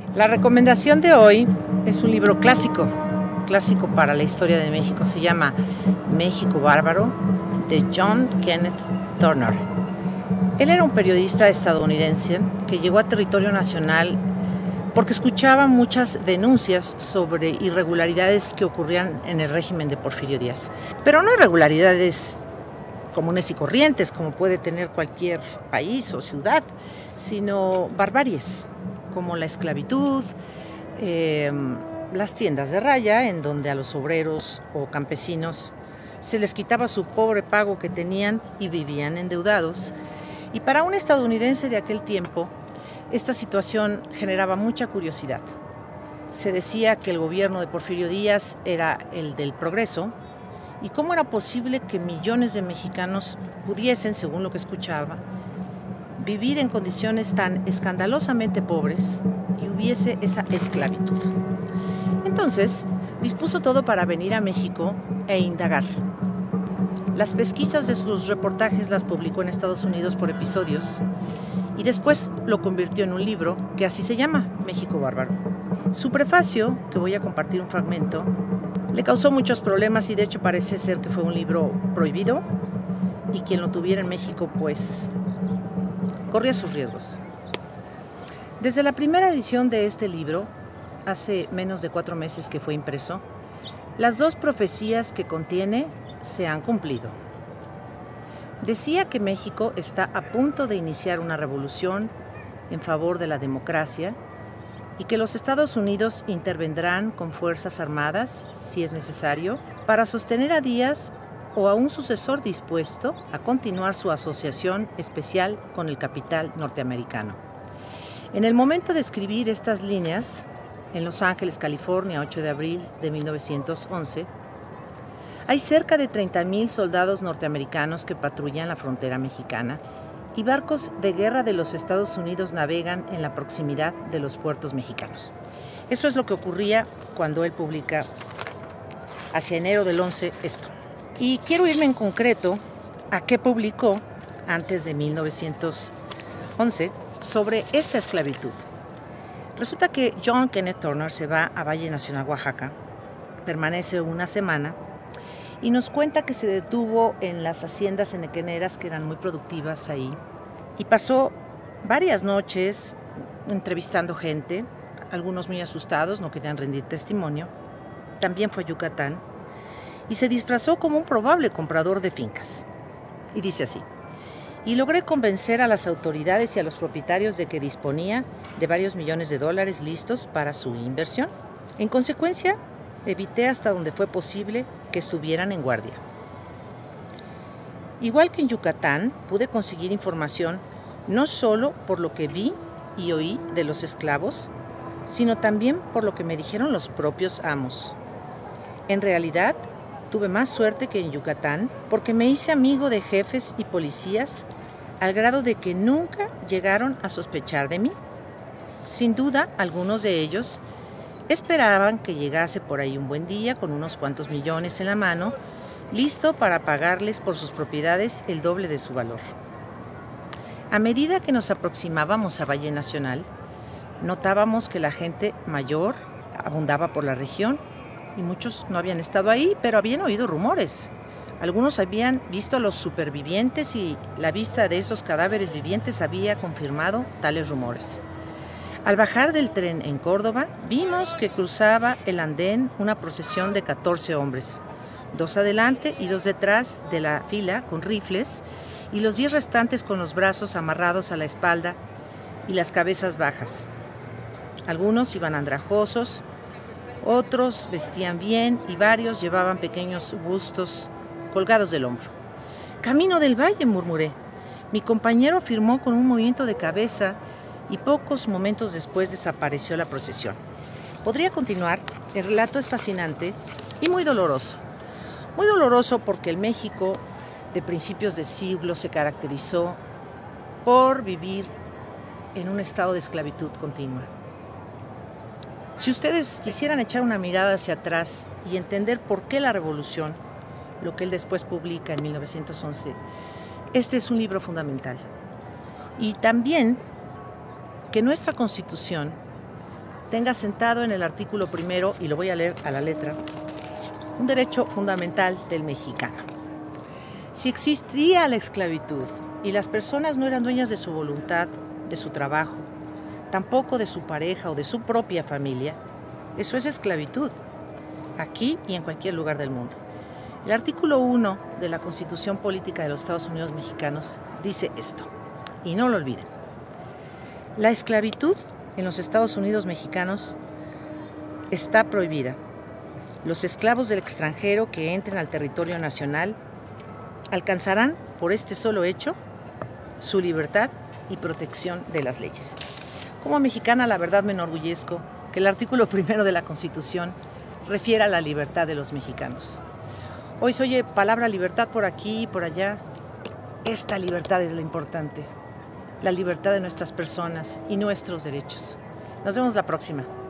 La recomendación de hoy es un libro clásico para la historia de México. Se llama México Bárbaro, de John Kenneth Turner. Él era un periodista estadounidense que llegó a territorio nacional porque escuchaba muchas denuncias sobre irregularidades que ocurrían en el régimen de Porfirio Díaz. Pero no irregularidades comunes y corrientes, como puede tener cualquier país o ciudad, sino barbaries, como la esclavitud, las tiendas de raya, en donde a los obreros o campesinos se les quitaba su pobre pago que tenían y vivían endeudados. Y para un estadounidense de aquel tiempo, esta situación generaba mucha curiosidad. Se decía que el gobierno de Porfirio Díaz era el del progreso, y cómo era posible que millones de mexicanos pudiesen, según lo que escuchaba, vivir en condiciones tan escandalosamente pobres y hubiese esa esclavitud. Entonces, dispuso todo para venir a México e indagar. Las pesquisas de sus reportajes las publicó en Estados Unidos por episodios y después lo convirtió en un libro que así se llama, México Bárbaro. Su prefacio, que voy a compartir un fragmento, le causó muchos problemas y de hecho parece ser que fue un libro prohibido y quien lo tuviera en México pues corría sus riesgos. Desde la primera edición de este libro, hace menos de 4 meses que fue impreso, las 2 profecías que contiene se han cumplido. Decía que México está a punto de iniciar una revolución en favor de la democracia y que los Estados Unidos intervendrán con fuerzas armadas, si es necesario, para sostener a Díaz o a un sucesor dispuesto a continuar su asociación especial con el capital norteamericano. En el momento de escribir estas líneas, en Los Ángeles, California, 8 de abril de 1911, hay cerca de 30,000 soldados norteamericanos que patrullan la frontera mexicana y barcos de guerra de los Estados Unidos navegan en la proximidad de los puertos mexicanos. Eso es lo que ocurría cuando él publica hacia enero del 11 esto. Y quiero irme en concreto a qué publicó antes de 1911 sobre esta esclavitud. Resulta que John Kenneth Turner se va a Valle Nacional, Oaxaca, permanece una semana y nos cuenta que se detuvo en las haciendas enequeneras que eran muy productivas ahí y pasó varias noches entrevistando gente, algunos muy asustados, no querían rendir testimonio. También fue a Yucatán y se disfrazó como un probable comprador de fincas. Y dice así: y logré convencer a las autoridades y a los propietarios de que disponía de varios millones de dólares listos para su inversión. En consecuencia, evité hasta donde fue posible que estuvieran en guardia. Igual que en Yucatán, pude conseguir información no solo por lo que vi y oí de los esclavos, sino también por lo que me dijeron los propios amos. En realidad, tuve más suerte que en Yucatán porque me hice amigo de jefes y policías al grado de que nunca llegaron a sospechar de mí. Sin duda, algunos de ellos esperaban que llegase por ahí un buen día con unos cuantos millones en la mano, listo para pagarles por sus propiedades el doble de su valor. A medida que nos aproximábamos a Valle Nacional, notábamos que la gente mayor abundaba por la región y muchos no habían estado ahí, pero habían oído rumores. Algunos habían visto a los supervivientes y la vista de esos cadáveres vivientes había confirmado tales rumores. Al bajar del tren en Córdoba, vimos que cruzaba el andén una procesión de 14 hombres, 2 adelante y 2 detrás de la fila con rifles, y los 10 restantes con los brazos amarrados a la espalda y las cabezas bajas. Algunos iban andrajosos, otros vestían bien y varios llevaban pequeños bustos colgados del hombro. «Camino del Valle», murmuré. Mi compañero afirmó con un movimiento de cabeza y pocos momentos después desapareció la procesión. Podría continuar, el relato es fascinante y muy doloroso. Muy doloroso porque el México de principios de siglo se caracterizó por vivir en un estado de esclavitud continua. Si ustedes quisieran echar una mirada hacia atrás y entender por qué la revolución, lo que él después publica en 1911, este es un libro fundamental. Y también que nuestra Constitución tenga sentado en el artículo primero, y lo voy a leer a la letra, un derecho fundamental del mexicano. Si existía la esclavitud y las personas no eran dueñas de su voluntad, de su trabajo, tampoco de su pareja o de su propia familia, eso es esclavitud, aquí y en cualquier lugar del mundo. El artículo 1 de la Constitución Política de los Estados Unidos Mexicanos dice esto, y no lo olviden. La esclavitud en los Estados Unidos Mexicanos está prohibida. Los esclavos del extranjero que entren al territorio nacional alcanzarán, por este solo hecho, su libertad y protección de las leyes. Como mexicana, la verdad me enorgullezco que el artículo primero de la Constitución refiera a la libertad de los mexicanos. Hoy se oye palabra libertad por aquí y por allá. Esta libertad es la importante, la libertad de nuestras personas y nuestros derechos. Nos vemos la próxima.